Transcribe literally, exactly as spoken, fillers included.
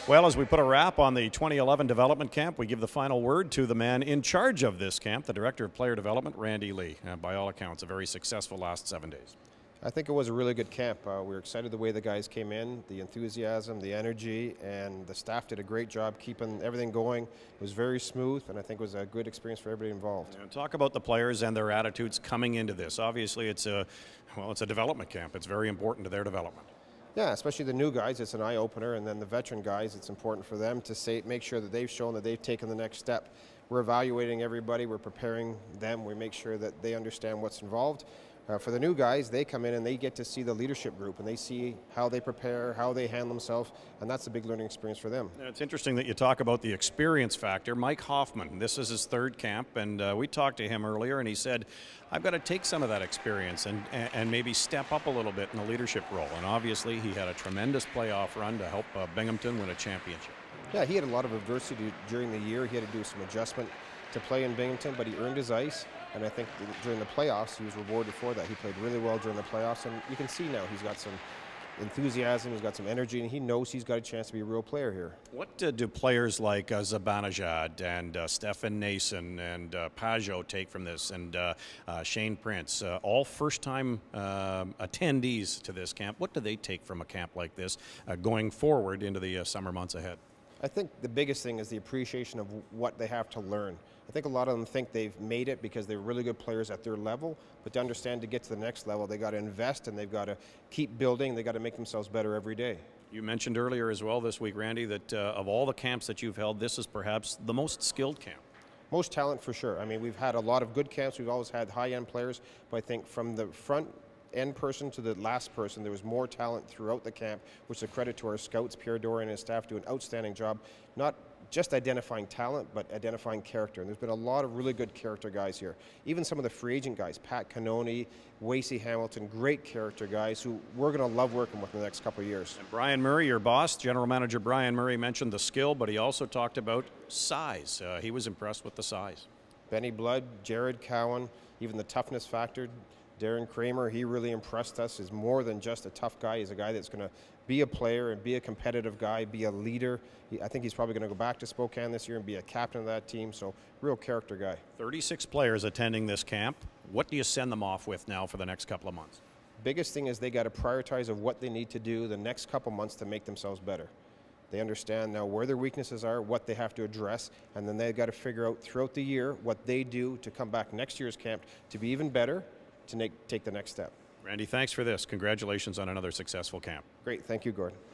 Well, as we put a wrap on the twenty eleven development camp, we give the final word to the man in charge of this camp, the Director of Player Development, Randy Lee. Uh, by all accounts, a very successful last seven days. I think it was a really good camp. Uh, we were excited the way the guys came in, the enthusiasm, the energy, and the staff did a great job keeping everything going. It was very smooth, and I think it was a good experience for everybody involved. And talk about the players and their attitudes coming into this. Obviously, it's a, well, it's a development camp. It's very important to their development. Yeah, especially the new guys, it's an eye-opener, and then the veteran guys, it's important for them to say, make sure that they've shown that they've taken the next step. We're evaluating everybody, we're preparing them, we make sure that they understand what's involved. Uh, for the new guys, they come in and they get to see the leadership group and they see how they prepare, how they handle themselves, and that's a big learning experience for them. It's interesting that you talk about the experience factor. Mike Hoffman, this is his third camp, and uh, we talked to him earlier, and he said, I've got to take some of that experience and, and maybe step up a little bit in the leadership role. And obviously, he had a tremendous playoff run to help uh, Binghamton win a championship. Yeah, he had a lot of adversity during the year. He had to do some adjustment to play in Binghamton, but he earned his ice. And I think during the playoffs, he was rewarded for that. He played really well during the playoffs, and you can see now he's got some enthusiasm, he's got some energy, and he knows he's got a chance to be a real player here. What uh, do players like uh, Zibanejad and uh, Stefan Nason and uh, Pajot take from this, and uh, uh, Shane Prince, uh, all first-time uh, attendees to this camp? What do they take from a camp like this uh, going forward into the uh, summer months ahead? I think the biggest thing is the appreciation of what they have to learn. I think a lot of them think they've made it because they're really good players at their level, but to understand to get to the next level, they got to invest and they've got to keep building, they got to make themselves better every day. You mentioned earlier as well this week, Randy, that uh, of all the camps that you've held, this is perhaps the most skilled camp. Most talent for sure. I mean, we've had a lot of good camps, we've always had high-end players, but I think from the front end person to the last person, there was more talent throughout the camp, which is a credit to our scouts. Pierre Dorian and his staff do an outstanding job, not just identifying talent, but identifying character. And there's been a lot of really good character guys here. Even some of the free agent guys, Pat Cannoni, Wasey Hamilton, great character guys who we're going to love working with in the next couple of years. And Brian Murray, your boss, General Manager Brian Murray, mentioned the skill, but he also talked about size. Uh, he was impressed with the size. Benny Blood, Jared Cowan, even the toughness factor. Darren Kramer, he really impressed us. He's more than just a tough guy. He's a guy that's going to be a player and be a competitive guy, be a leader. He, I think he's probably going to go back to Spokane this year and be a captain of that team, so real character guy. thirty-six players attending this camp. What do you send them off with now for the next couple of months? Biggest thing is they got to prioritize of what they need to do the next couple months to make themselves better. They understand now where their weaknesses are, what they have to address, and then they've got to figure out throughout the year what they do to come back next year's camp to be even better, to take the next step. Randy, thanks for this. Congratulations on another successful camp. Great. Thank you, Gordon.